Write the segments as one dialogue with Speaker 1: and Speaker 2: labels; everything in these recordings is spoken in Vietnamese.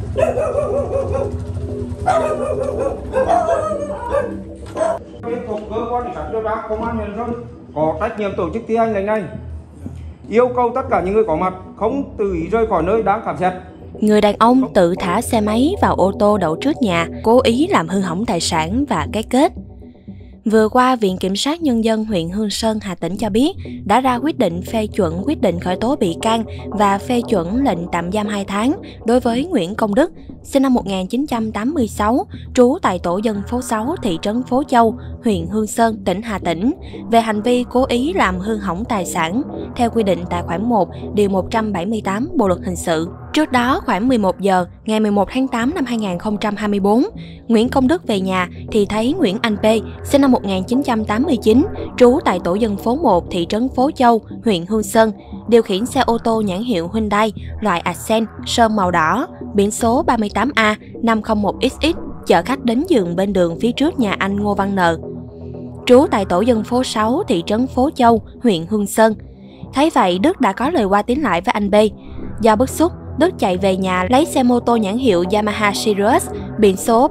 Speaker 1: Tiếp tục cơ quan cảnh sát điều tra công an huyện Sơn có trách nhiệm tổ chức thi hành lệnh này, yêu cầu tất cả những người có mặt không tự ý rời khỏi nơi đang khám xét.
Speaker 2: Người đàn ông tự thả xe máy vào ô tô đậu trước nhà, cố ý làm hư hỏng tài sản và cái kết. Vừa qua, Viện Kiểm sát Nhân dân huyện Hương Sơn, Hà Tĩnh cho biết đã ra quyết định phê chuẩn quyết định khởi tố bị can và phê chuẩn lệnh tạm giam 2 tháng đối với Nguyễn Công Đức, sinh năm 1986, trú tại tổ dân phố 6, thị trấn Phố Châu, huyện Hương Sơn, tỉnh Hà Tĩnh, về hành vi cố ý làm hư hỏng tài sản, theo quy định tại khoản 1, điều 178 Bộ luật hình sự. Trước đó, khoảng 11 giờ, ngày 11 tháng 8 năm 2024, Nguyễn Công Đức về nhà thì thấy Nguyễn Anh P, sinh năm 1989, trú tại tổ dân phố 1, thị trấn Phố Châu, huyện Hương Sơn, điều khiển xe ô tô nhãn hiệu Hyundai loại Accent sơn màu đỏ, biển số 38A 501XX, chở khách đến dừng bên đường phía trước nhà anh Ngô Văn N, trú tại tổ dân phố 6, thị trấn Phố Châu, huyện Hương Sơn. Thấy vậy, Đức đã có lời qua tiếng lại với anh B. Do bức xúc, Đức chạy về nhà lấy xe mô tô nhãn hiệu Yamaha Sirius biển số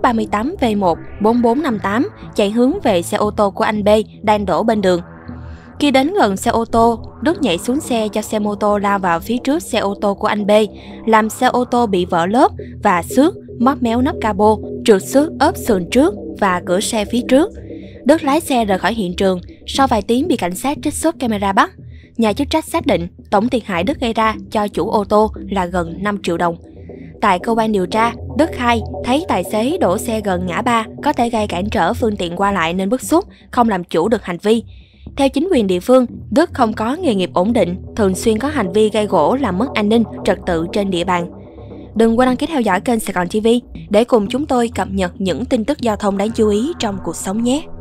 Speaker 2: 38V14458 chạy hướng về xe ô tô của anh B đang đổ bên đường. Khi đến gần xe ô tô, Đức nhảy xuống xe cho xe mô tô lao vào phía trước xe ô tô của anh B, làm xe ô tô bị vỡ lốp và xước, móp méo nắp capo, trượt xước ốp sườn trước và cửa xe phía trước. Đức lái xe rời khỏi hiện trường, sau vài tiếng bị cảnh sát trích xuất camera bắt. Nhà chức trách xác định tổng thiệt hại Đức gây ra cho chủ ô tô là gần 5 triệu đồng. Tại cơ quan điều tra, Đức khai thấy tài xế đổ xe gần ngã ba có thể gây cản trở phương tiện qua lại nên bức xúc, không làm chủ được hành vi. Theo chính quyền địa phương, Đức không có nghề nghiệp ổn định, thường xuyên có hành vi gây gổ làm mất an ninh, trật tự trên địa bàn. Đừng quên đăng ký theo dõi kênh Sài Gòn TV để cùng chúng tôi cập nhật những tin tức giao thông đáng chú ý trong cuộc sống nhé!